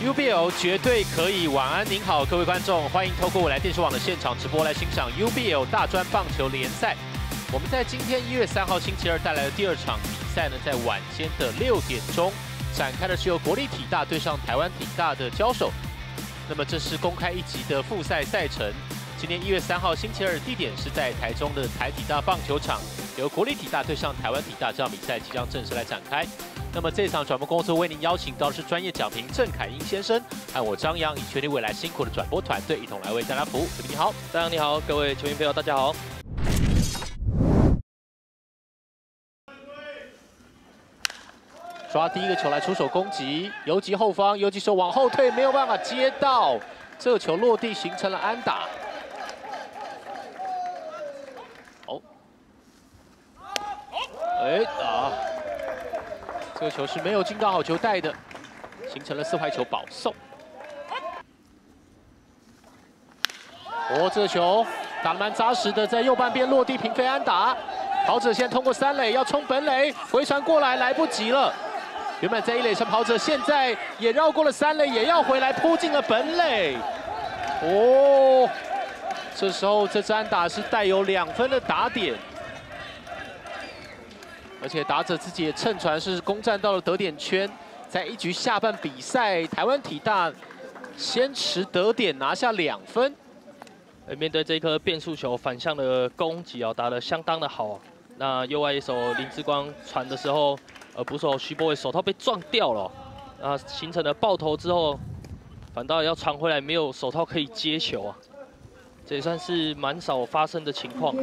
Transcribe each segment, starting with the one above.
UBL 绝对可以！晚安，您好，各位观众，欢迎透过未来电视网的现场直播来欣赏 UBL 大专棒球联赛。我们在今天1月3号星期二带来的第2场比赛呢，在晚间的6点钟展开的是由国立体大对上台湾体大的交手。那么这是公开1级的复赛赛程。今天1月3号星期二，地点是在台中的台体大棒球场，由国立体大对上台湾体大，这场比赛即将正式来展开。 那么这场转播工作为您邀请到的是专业讲评郑凯英先生，和我张扬以全力未来辛苦的转播团队一同来为大家服务。这边你好， 张扬你好，各位球迷朋友大家好。 抓第一个球来出手攻击，游击后方，游击手往后退，没有办法接到，这个球落地形成了安打。哦，这个球是没有进到好球带的，形成了4坏球保送。哦，这球打得蛮扎实的，在右半边落地平飞安打。跑者先通过3垒，要冲本垒，回传过来来不及了。原本在1垒上跑者，现在也绕过了3垒，也要回来扑进了本垒。哦，这时候这支安打是带有2分的打点。 而且打者自己也乘船是攻占到了得点圈，在1局下半比赛，台湾体大先持得点拿下2分。 面对这颗变速球反向的攻击打得相当的好。那右外野手林志光传的时候，捕手徐博伟手套被撞掉了，形成了爆头之后，反倒要传回来没有手套可以接球啊，这也算是蛮少发生的情况。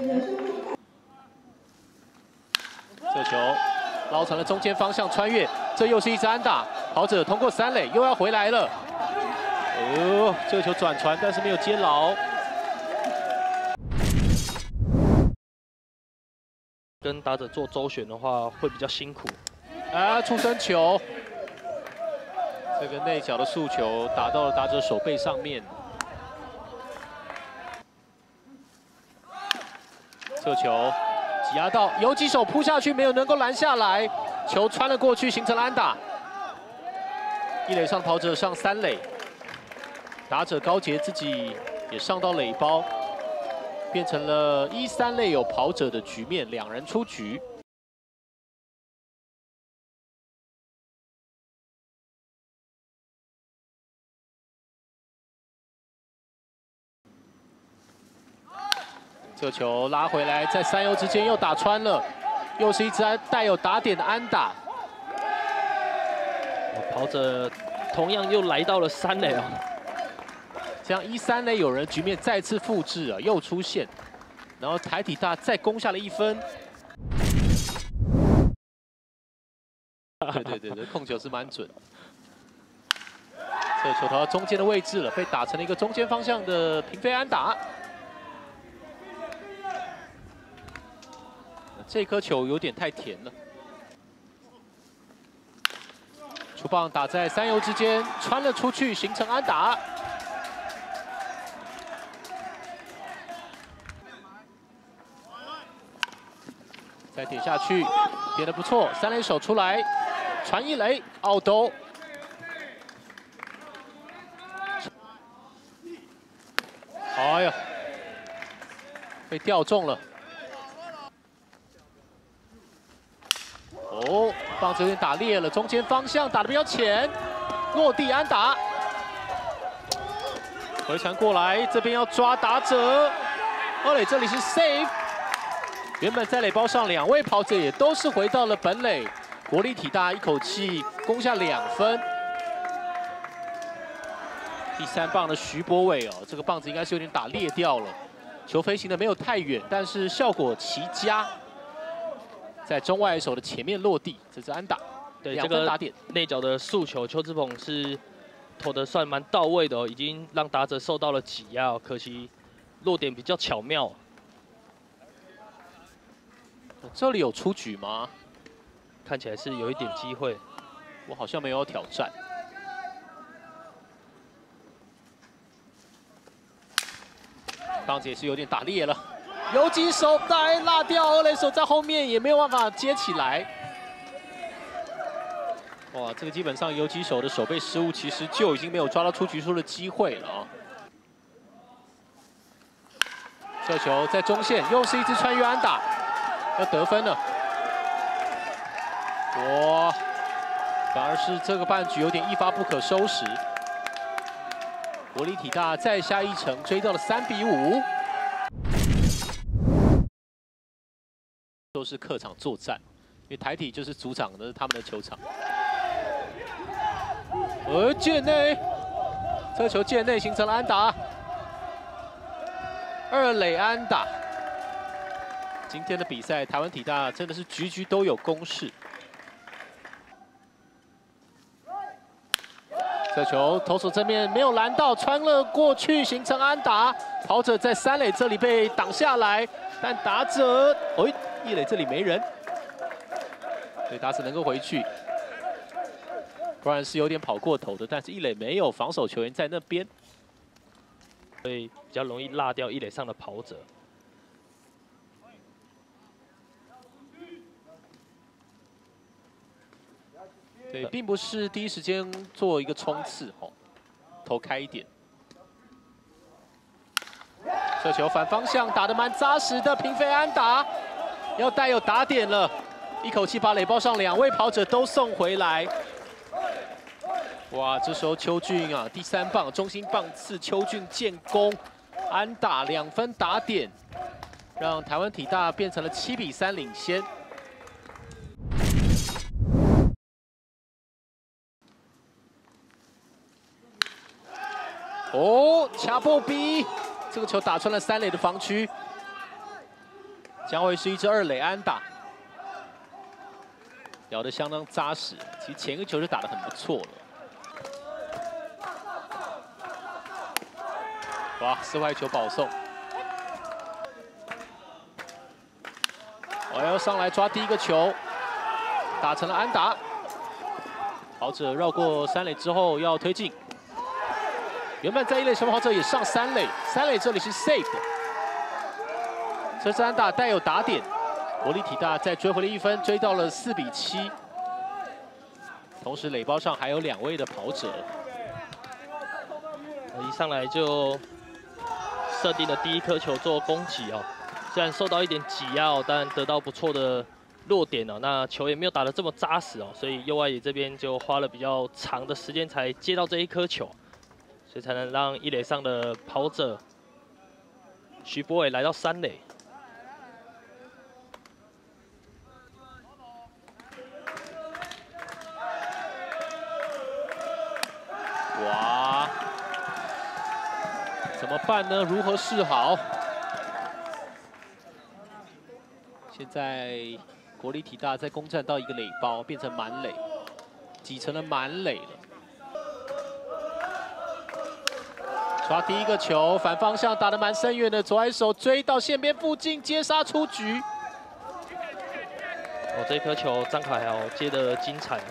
这球捞成了中间方向穿越，这又是一支安打，跑者通过3垒又要回来了。哦，这个球转传，但是没有接牢。 跟打者做周旋的话，会比较辛苦。 出生球，这个内角的速球打到了打者手背上面。这球。 挤压到游击手扑下去，没有能够拦下来，球穿了过去，形成了安打。1垒上跑者上3垒，打者高杰自己也上到垒包，变成了1、3垒有跑者的局面，2人出局。这球拉回来，在3游之间又打穿了，又是一支带有打点的安打。 跑者同样又来到了3垒哦， 这样1、3垒有人局面再次复制又出现，然后台体大再攻下了1分。对，控球是蛮准。这球投到中间的位置了，被打成了一个中间方向的平飞安打。 这颗球有点太甜了，球棒打在3游之间，穿了出去，形成安打。再点下去，点得不错，3垒手出来，传1垒，奥兜。哎呀，被吊中了。 哦，棒子有点打裂了，中间方向打得比较浅，落地安打，回传过来，这边要抓打者，二垒这里是 safe， 原本在垒包上2位跑者也都是回到了本垒，国立体大一口气攻下2分。第3棒的徐博伟这个棒子应该是有点打裂掉了，球飞行的没有太远，但是效果奇佳。 在中外野手的前面落地，这是安打， 对 2分打点。 内角的速球，邱志鹏是投的算蛮到位的已经让打者受到了挤压可惜落点比较巧妙。 这里有出局吗？ 看起来是有一点机会， 我好像没有挑战。棒子也是有点打裂了。 游击手带落掉，2垒手在后面也没有办法接起来。 哇，这个基本上游击手的手背失误，其实就已经没有抓到出局数的机会了啊。这球在中线，又是一支穿越安打，要得分了。哇，反而是这个半局有点一发不可收拾。国立体大再下一城，追到了3比5。都是客场作战，因为台体就是主场的他们的球场。而界内，这球界内形成了安打，2垒安打。今天的比赛，台湾体大真的是局局都有攻势。这球投手正面没有拦到，穿了过去形成安打，跑者在3垒这里被挡下来，但打者1垒这里没人，所以打者能够回去，不然是有点跑过头的。但是1垒没有防守球员在那边， 所以比较容易落掉1垒上的跑者。 对，并不是第一时间做一个冲刺哦，投开一点。这球反方向打得蛮扎实的，平飞安打。要带有打点了，一口气把垒包上2位跑者都送回来。哇，这时候邱俊啊，第3棒中心棒次，邱俊建功，安打2分打点，让台湾体大变成了7比3领先。哦，掐破逼，这个球打穿了3垒的防区。将会是一支2垒安打，咬得相当扎实。其实前个球就打得很不错了。哇，四坏球保送，我要上来抓第一个球，打成了安打。跑者绕过3垒之后要推进，原本在1垒小跑者也上3垒，3垒这里是 safe 的。这次安打带有打点，国立体大再追回了1分，追到了4比7。同时垒包上还有2位的跑者。 一上来就设定了第一颗球做攻击哦，虽然受到一点挤压哦，但得到不错的落点哦。那球也没有打得这么扎实哦，所以右外野这边就花了比较长的时间才接到这一颗球，所以才能让1垒上的跑者徐博伟来到3垒。 哇，怎么办呢？如何是好？现在国立体大在攻占到一个垒包，变成满垒，挤成了满垒了。抓第一个球，反方向打得蛮深远的，左外手追到线边附近，接杀出局。 哦，这颗球张凯豪接得精彩。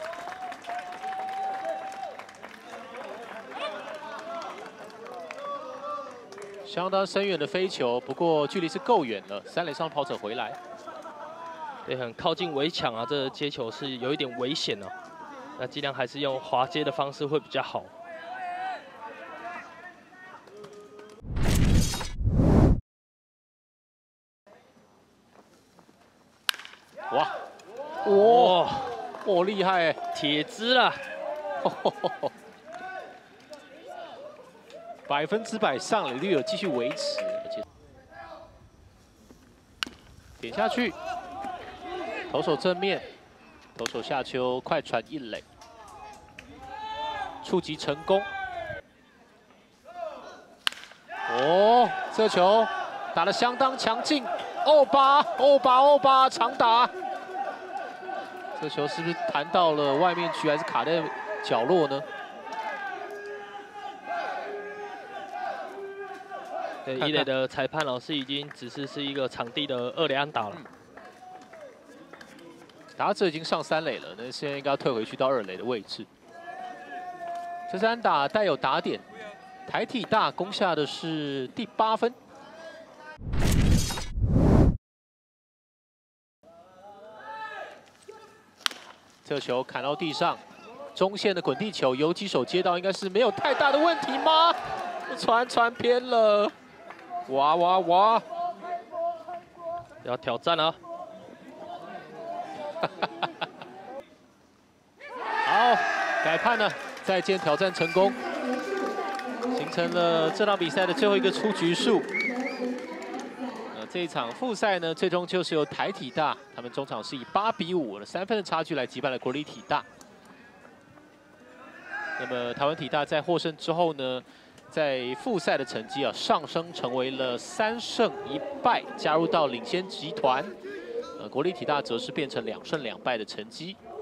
相当深远的飞球，不过距离是够远了。3垒上跑者回来， 对，很靠近围墙啊，这接球是有一点危险哦。那尽量还是用滑接的方式会比较好。 哇，哇，哦，厉害哎， 铁支啦 ，100%上垒率有继续维持，而且点下去，投手正面，投手下球快传1垒，触及成功。哦，这球打得相当强劲，2-8长打。这球是不是弹到了外面去，还是卡在角落呢？ 对，1垒的裁判老师已经指示是一个场地的2垒安打了。 打者已经上3垒了，那现在应该要退回去到2垒的位置。这次安打带有打点，台体大攻下的是第8分。这这球砍到地上，中线的滚地球，游击手接到应该是没有太大的问题吗？传偏了，哇！ 要挑战啊！ 好，改判了，再见挑战成功，形成了这场比赛的最后一个出局数。这一场复赛呢，最终就是由台体大他们中场是以8比5的3分的差距来击败了国立体大。那么台湾体大在获胜之后呢，在复赛的成绩上升成为了3胜1败，加入到领先集团。国立体大则是变成2胜2败的成绩。